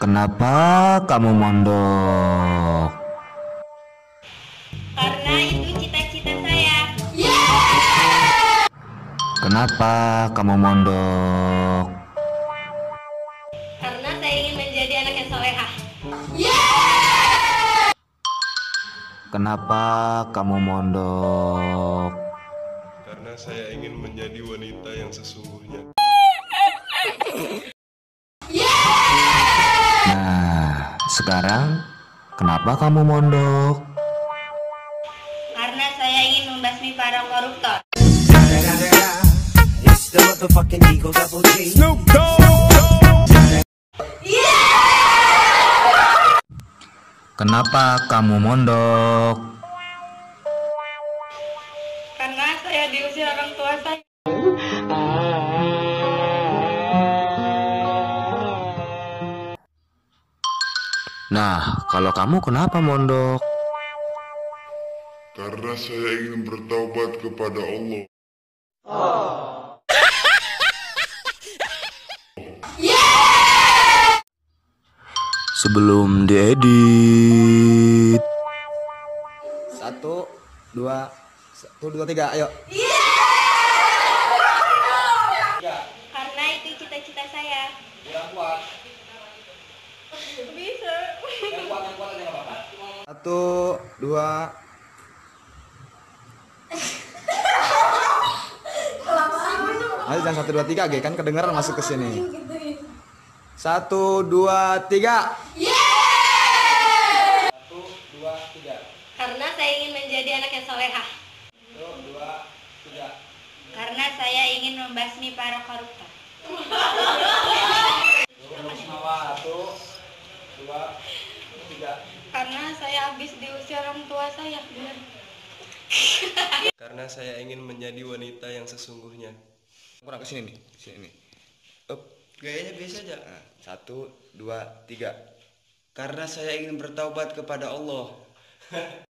Kenapa kamu mondok? Karena itu cita-cita saya. Kenapa kamu mondok? Karena saya ingin menjadi anak yang solehah. Kenapa kamu mondok? Karena saya ingin menjadi wanita yang sesungguhnya. Nah, sekarang kenapa kamu mondok? Karena saya ingin membasmi para koruptor. It's the motherfucking Eagle Double G. Kenapa kamu mondok? Karena saya diusir orang tua saya. Nah, kalau kamu kenapa mondok? Karena saya ingin bertaubat kepada Allah. Sebelum diedit. 1, 2, 3, ayo. Karena itu cita-cita saya. Bisa. 1, 2. Ayo jangan 1, 2, 3, G, kan kedengeran masuk ke sini. 1, 2, 3. Karena saya ingin menjadi anak yang solehah. 1, 2, 3. Karena saya ingin membasmi para koruptor. 1, 2, 3. Karena saya habis diusir orang tua saya. Benar. Karena saya ingin menjadi wanita yang sesungguhnya. Kurang ke sini nih, sini nih. Up. Gayanya biasa aja. Nah, 1, 2, 3. Karena saya ingin bertaubat kepada Allah.